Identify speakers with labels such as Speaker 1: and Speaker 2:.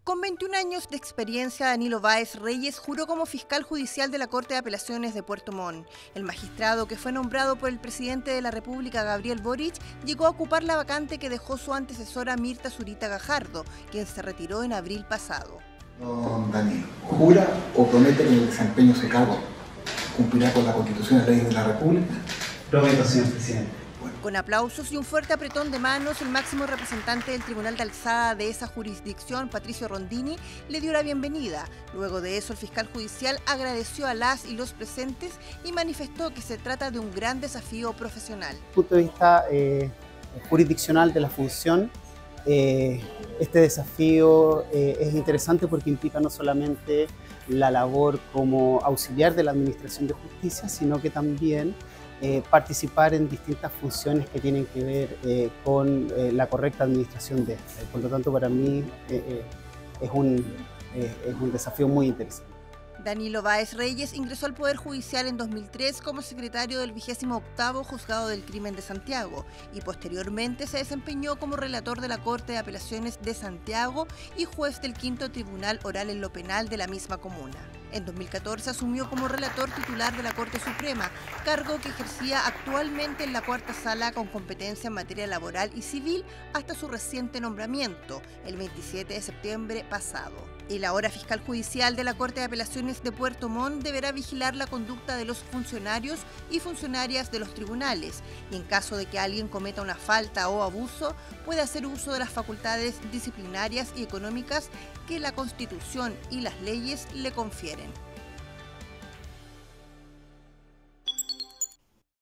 Speaker 1: Con 21 años de experiencia, Danilo Báez Reyes juró como fiscal judicial de la Corte de Apelaciones de Puerto Montt. El magistrado, que fue nombrado por el presidente de la República, Gabriel Boric, llegó a ocupar la vacante que dejó su antecesora Mirta Zurita Gajardo, quien se retiró en abril pasado.
Speaker 2: Don Danilo, ¿jura o promete que en el desempeño de ese cargo cumplirá con la Constitución y las leyes de la República?
Speaker 3: Prometo, señor presidente.
Speaker 1: Con aplausos y un fuerte apretón de manos, el máximo representante del Tribunal de Alzada de esa jurisdicción, Patricio Rondini, le dio la bienvenida. Luego de eso, el fiscal judicial agradeció a las y los presentes y manifestó que se trata de un gran desafío profesional.
Speaker 4: Desde el punto de vista jurisdiccional de la función, este desafío es interesante porque implica no solamente la labor como auxiliar de la Administración de Justicia, sino que también participar en distintas funciones que tienen que ver con la correcta administración de esta. Por lo tanto, para mí es un desafío muy interesante.
Speaker 1: Danilo Báez Reyes ingresó al Poder Judicial en 2003 como secretario del 28º Juzgado del Crimen de Santiago y posteriormente se desempeñó como relator de la Corte de Apelaciones de Santiago y juez del 5º Tribunal Oral en lo Penal de la misma comuna. En 2014 asumió como relator titular de la Corte Suprema, cargo que ejercía actualmente en la cuarta sala con competencia en materia laboral y civil hasta su reciente nombramiento, el 27 de septiembre pasado. El ahora fiscal judicial de la Corte de Apelaciones de Puerto Montt deberá vigilar la conducta de los funcionarios y funcionarias de los tribunales y en caso de que alguien cometa una falta o abuso, puede hacer uso de las facultades disciplinarias y económicas que la Constitución y las leyes le confieren.